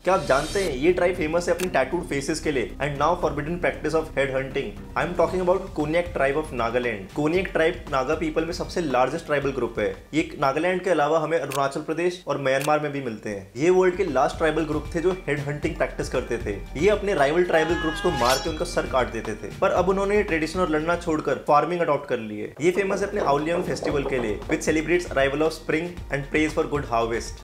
क्या आप जानते हैं ये ट्राइब फेमस है अपनी टैटूड फेसेस के लिए and now forbidden practice of head hunting. I am talking about Konyak tribe of Nagaland. Konyak tribe Naga people में सबसे लार्जेस्ट ट्राइबल ग्रुप है। ये नागालैंड के अलावा हमें अरुणाचल प्रदेश और म्यांमार में भी मिलते हैं। ये वर्ल्ड के लास्ट ट्राइबल ग्रुप थे जो हेड हंटिंग प्रैक्टिस करते थे। ये अपने राइवल ट्राइबल ग्रुप्स को मार के उनका सर काट देते थे, पर अब उन्होंने ट्रेडिशन और लड़ना छोड़कर फार्मिंग अडॉप्ट कर लिए। ये फेमस है अपने आउलियंग फेस्टिवल के लिए which celebrates arrival of spring and praise for good harvest.